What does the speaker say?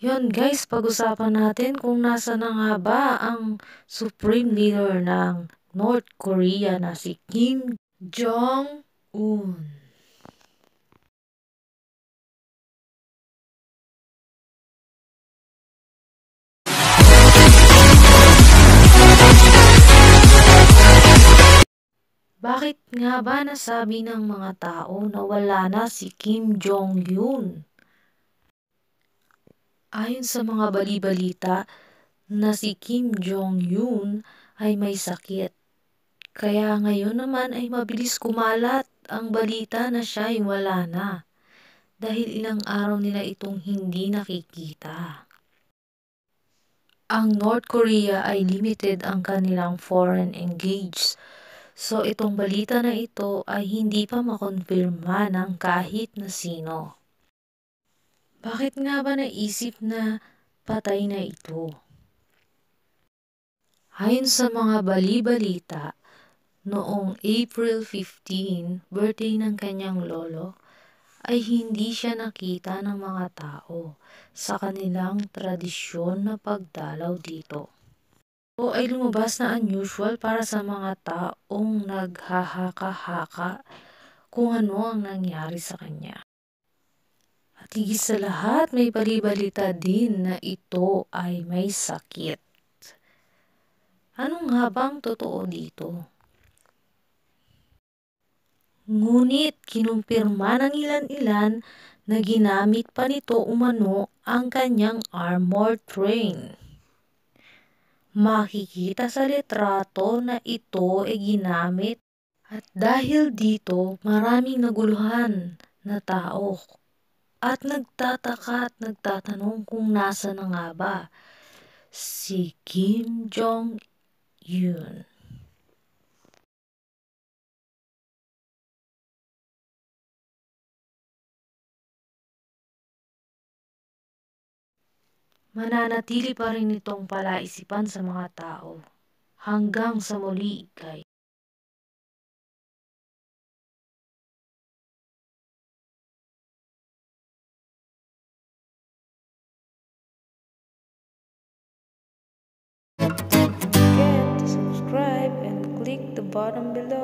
Yun guys, pag-usapan natin kung nasa na nga ba ang Supreme Leader ng North Korea na si Kim Jong-un. Bakit nga ba nasabi ng mga tao na wala na si Kim Jong-un? Ayon sa mga bali-balita na si Kim Jong-un ay may sakit. Kaya ngayon naman ay mabilis kumalat ang balita na siya ay wala na. Dahil ilang araw nila itong hindi nakikita. Ang North Korea ay limited ang kanilang foreign engage. So itong balita na ito ay hindi pa makonfirma ng kahit na sino. Bakit nga ba naisip na patay na ito? Ayon sa mga bali-balita, noong April 15, birthday ng kanyang lolo, ay hindi siya nakita ng mga tao sa kanilang tradisyon na pagdalaw dito. Ito ay lumabas na unusual para sa mga taong naghahaka-haka kung ano ang nangyari sa kanya. At higit sa lahat, may bali-balita din na ito ay may sakit. Ano nga bang totoo dito? Ngunit kinumpirma ng ilan-ilan na ginamit pa nito umano ang kanyang armored train. Makikita sa litrato na ito ay ginamit at dahil dito maraming naguluhan na tao at nagtataka at nagtatanong kung nasa na nga ba si Kim Jong-un. Mananatili pa rin itong palaisipan sa mga tao. Hanggang sa muli, guys. Don't forget to subscribe and click the button below.